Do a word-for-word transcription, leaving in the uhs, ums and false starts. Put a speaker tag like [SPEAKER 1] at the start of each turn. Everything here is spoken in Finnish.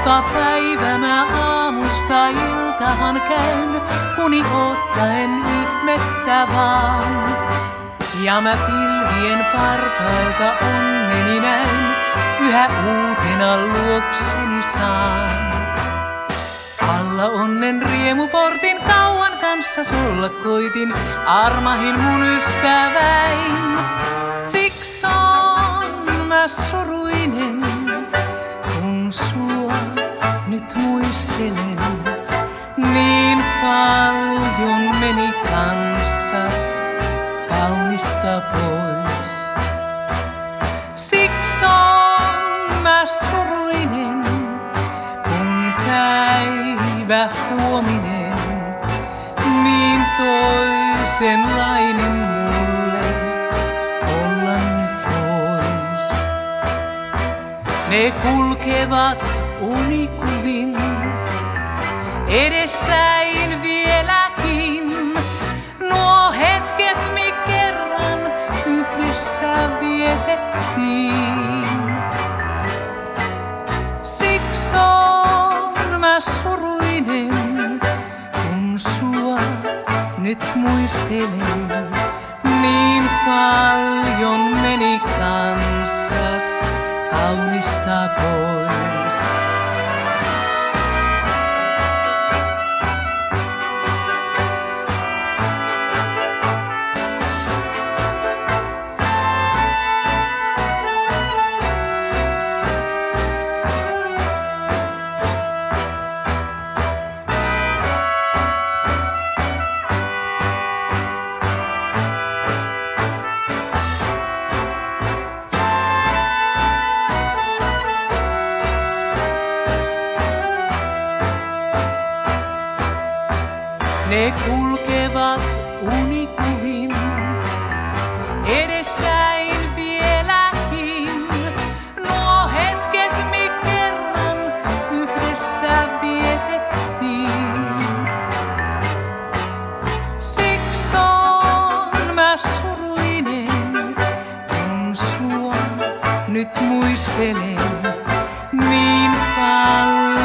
[SPEAKER 1] Joka päivä mä aamusta iltahan käyn, uni ottaen ihmettä vaan. Ja mä pilvien partailta onneni näyn, yhä uutena luokseni saan. Alla onnen riemuportin kauan kanssa sulla koitin, armahin mun ystäväin. Siksi on mä suruinen, kun sua nyt muistelen. Niin paljon meni kanssas kaunista pois. Siksi on mä suruinen, kun päivä huominen niin toisenlainen mulle olla nyt vois. Ne kulkevat unikuvin edessäin vieläkin, nuo hetket mi kerran yhdessä vietettiin. Siksi on mä suruinen, kun sua nyt muistelen. Niin paljon meni kanssas kaunista pois. Ne kulkevat unikuvin edessäin vieläkin, nuo hetket mi kerran yhdessä vietettiin. Siksi on mä suruinen, kun sua nyt muistelen. Niin paljon